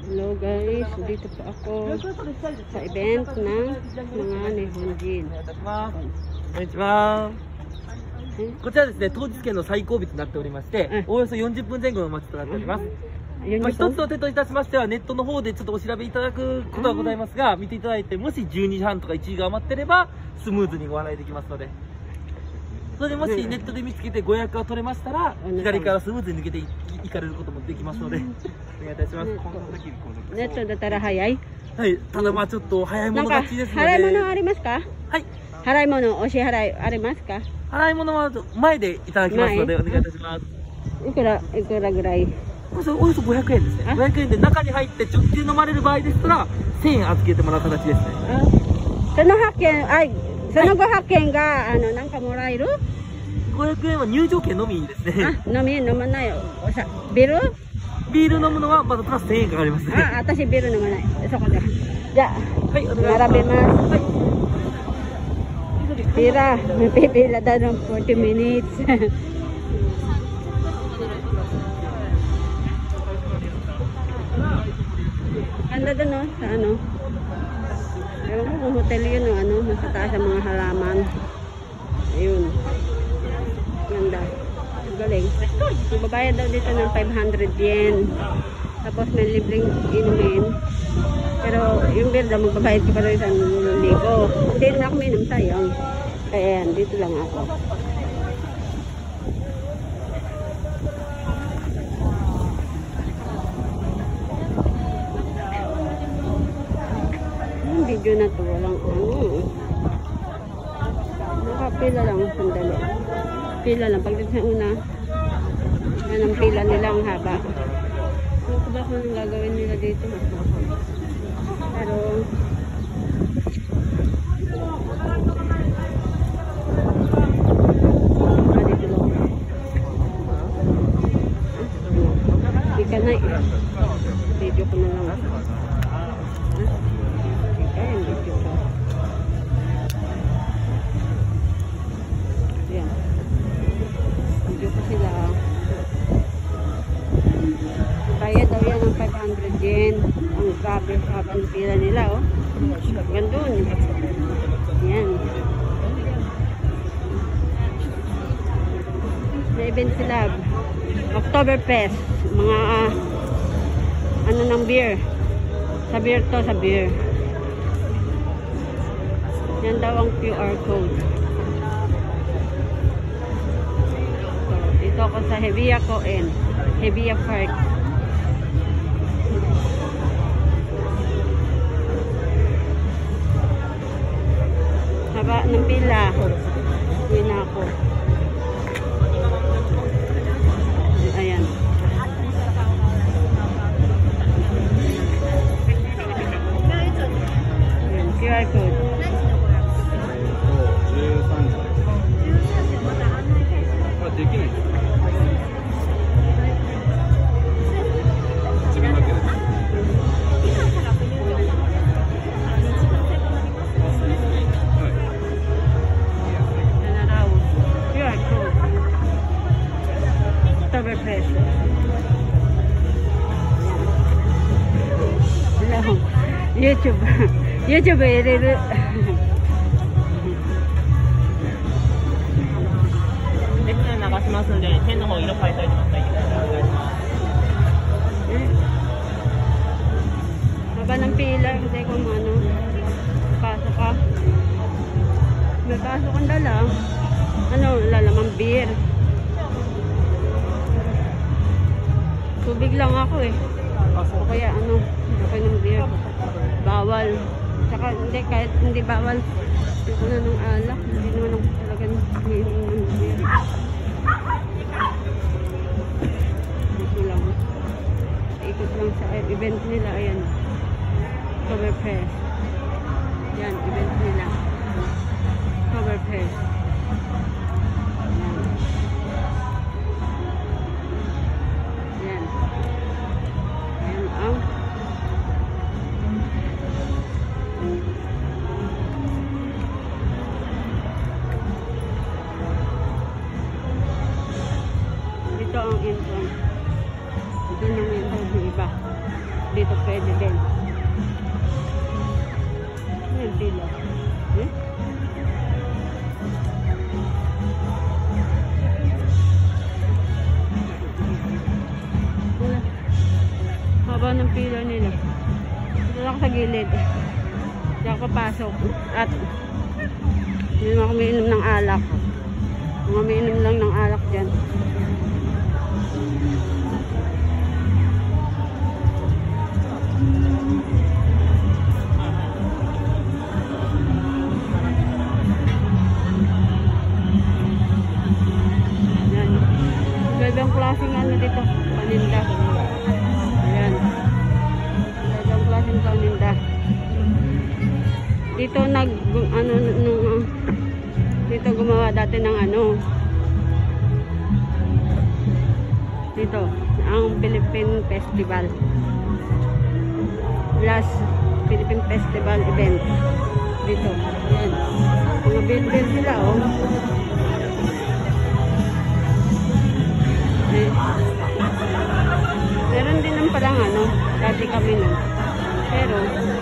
Hello guys, dito po ako sa event ng mga Nihonjin. こんにちは。こちらですね、当日券の最後尾となっておりまして、およそ40分前後のお待ちとなっております。一つお手といたしましては、ネットの方でちょっとお調べいただくことはございますが、見ていただいて、もし12時半とか1時が余ってれば、スムーズにご案内できますので。それでもしネットで見つけてご予約が取れましたら、左からスムーズに抜けていかれることもできますので、お願いいたします。 ネットだったら早い？ はい、ただまあちょっと早い者勝ちですので。 払い物ありますか？ はい。 払い物、お支払いありますか？ 払い物は前でいただきますので、お願いいたします。 いくらぐらい？ およそ500円ですね。500円で中に入って直で飲まれる場合でしたら、1000円預けてもらう形ですね。 その500円が、なんかもらえる ？500円は入場券のみですね。 飲まないよ。ビール？ ビール飲むのはまだプラス1000円かかりますね。 私ビール飲まない。そこで。じゃあ、 はい、お願いします。 並べます。 はい。 Pila, may pipila daw ng 40 minutes. Ganda doon, no? Sa ano? Ewan ko kung hotel yun, no? Ano? Nasa taas ang mga halaman. Ayun. Ganda. Galing. Magbabayad daw dito ng 500 yen. Tapos may libreng inumin. Pero yung beer daw, magbabayad ka pa rin sa 1,000. Hindi na ako minom, sayang. Kaya yan, dito lang ako. Yung video na to, walang nakapila lang, sandali. Pila lang, pagdating sa una, yan ang pila nila ang haba. Ano ko ba kung anong gagawin nila dito? Pero ika na video ko na lang ika yung video ko yan video ko sila kaya daw yan ng 500 yen ang grabe habang pila nila oh gandun yan na event sila Oktoberfest mga ano ng beer sa beer yan daw ang QR code so, dito ako sa Hebiya Koen Hebiya Park haba ng pila uwi na ako ayan QR code これできないです自分だけです YouTube 入れるレクチャー流しますんで、ペンの方色変えたいと思ったらお願いします。 haba ng pila kasi kung ano pasok ka may pasok kang dala ano lalamang beer tubig lang ako eh o kaya ano okay ng beer bawal saka hindi kahit hindi bawal hindi ko na ng alak hindi naman ako talaga ngayon ng beer dito lang ikot lang sa event nila ayan Oktoberfest yan event nila Oktoberfest yan yan ang dito ang entrance dito nang entrance ng iba dito pwede din. Ayan pila. Eh? Haba ng pila nila. Dito lang sa gilid. Hindi ako papasok. At hindi naman ako umiinom ng alak. Mga umiinom lang ng alak dyan. Yan. Ibang klaseng ano dito. Paninda. Ayan. Ibang klaseng paninda. Dito dito gumawa dati ng ano. Dito, ang Philippine Festival. Last Philippine Festival event. Dito. Ayan. Mga build sila, oh. Eh. Meron din ng palang ano, dati kami nun. Pero,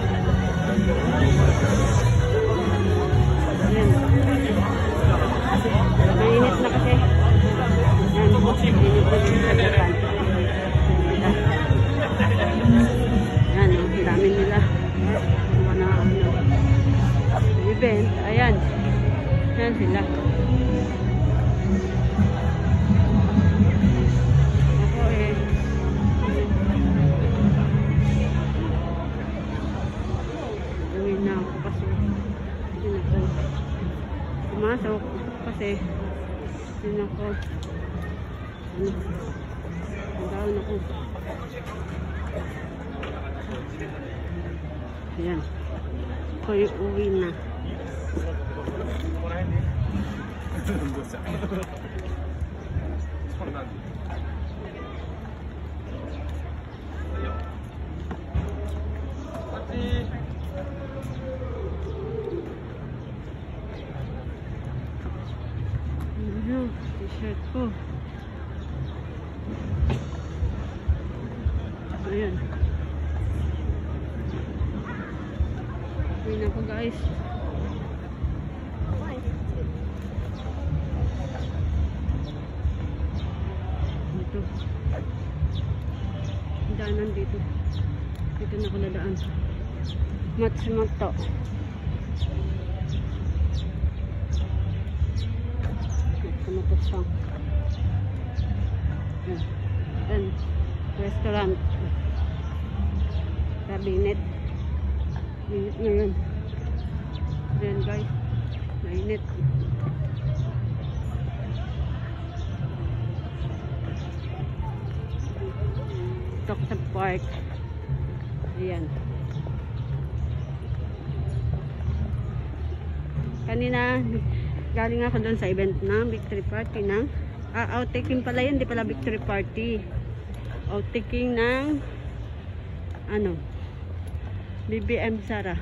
ayan. Mainit na kasi. Ayan, mainit na din sa Japan. Ayan, oh, ang dami nila. Event, ayan. Ayan sila. Ako eh. Gawin na ako kasi. Yun ako. Pumasok kasi. Yun ako. Ano? Ang down ako. Ayan. Ako'y uwi na. Ano? T-shirt ko. Ayan. Uwi na po guys. Dito. Daanan dito. Dito na ako nadaan. Matsumoto. Matsumoto song. And restaurant. Cabinet. Mainit ngayon. Ayan guys. Mainit. Tok sa park. Ayan. Kanina galing ako doon sa event ng victory party ng outtaking pala yun, di pala victory party. Outtaking ng ano, BBM Sara.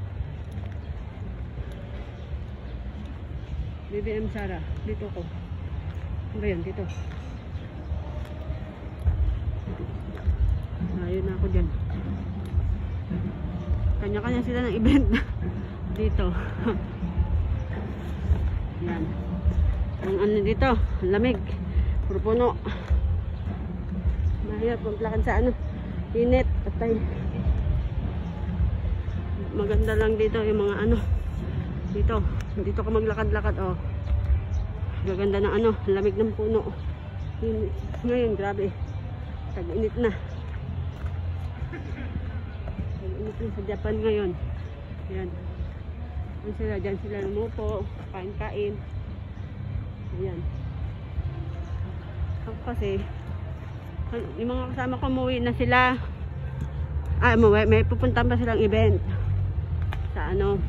BBM Sara. Dito ko. Ano ba yun? Dito. Ayun na ako dyan. Kanya-kanya sila ng event. Dito. Yan. Ang ano dito. Ang lamig. Puro puno. Mahirap maglakan sa ano. Init. Patay. Maganda lang dito yung mga ano. Dito. Dito ka maglakad-lakad. Oh. Maganda ng ano. Lamig ng puno. Ngayon grabe. Tag-init na. Sa Japan ngayon. Ayan. Diyan sila lumupo, kain-kain. Ayan. Ako kasi, yung mga kasama ko umuwi na sila. May pupuntahan pa silang event. Sa ano,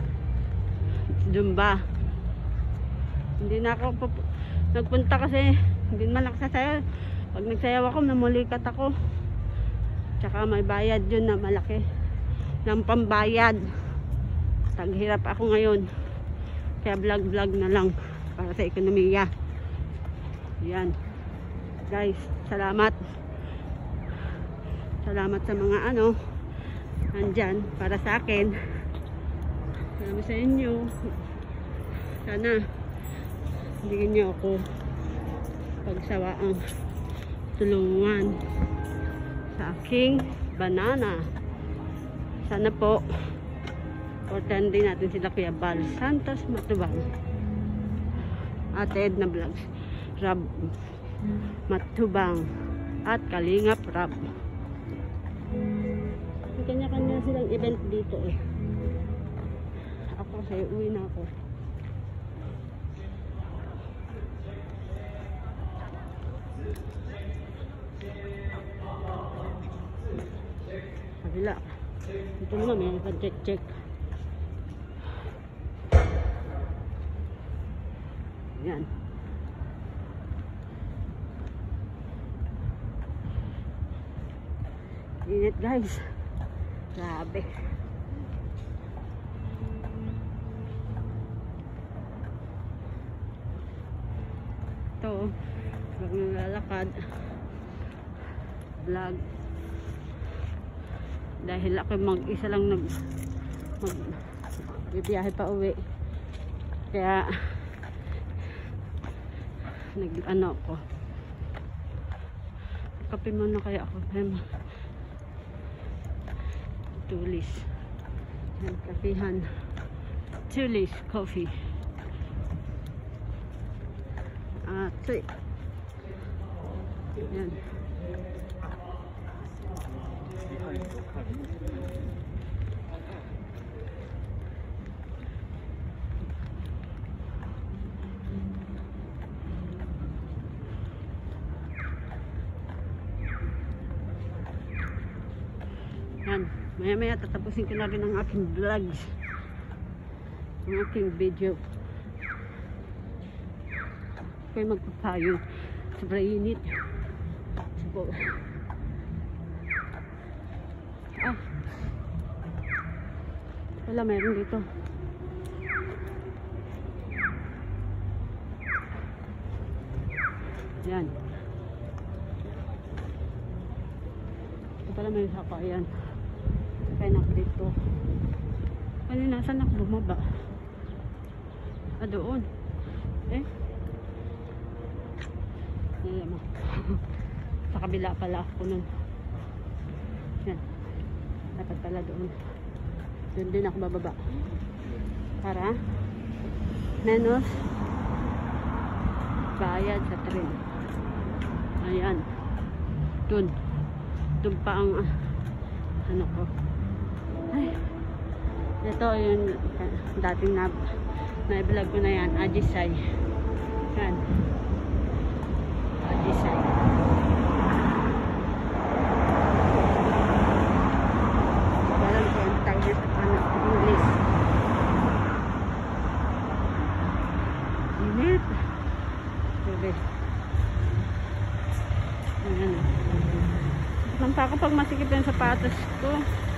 Zumba. Hindi na ako nagpunta kasi, hindi man nagsasayaw. Pag nagsayaw ako, namulikat ako. Tsaka may bayad yun na malaki. Ng pambayad. Taghirap ako ngayon. Kaya vlog na lang para sa ekonomiya. Yan. Guys, salamat. Salamat sa mga ano nandyan para sa akin. Salamat sa inyo. Sana bigyan niyo ako pagsawaang tulungan sa aking banana. Sana po supportan din natin sila Kuya Bal Santos Matubang, Ate Edna Vlogs, Rab Matubang at Kalingap Rab. May kanya-kanya silang event dito eh. Ako kasi uwi na ako. Kabila. Ito naman may nagpa-check-check. Yan. Init guys. Grabe. Ito. Pag naglalakad. Vlog. Dahil ako mag-isa lang bibiyahe pa uwi. Kaya nag-ano ako. Kape muna kaya ako. Tulis. Yan, kapihan. Tulis coffee. Ito. Yan. Yan. Maya-maya tatapusin ko na rin ang aking vlogs. Ang aking video. Ako'y magpapayo. Sobrang init. Wala, meron dito. Yan. Ito pala may saka. Yan. Kaya na dito. Kanina, saan ako bumaba? Doon. Alam mo. Sa kabila pala ako nun. Yan. Dapat pala doon. Doon din ako bababa. Para menos bayad sa tren. Ayan. Doon. Doon pa ang ano ko. Ay. Ito yung dating na-vlog ko na yan. Ajisay. Yan. Ajisay. Walang ko yung tawag sa English. Init. Sabi. Ayan. Lampa ko pag masikip yung sapatos ko.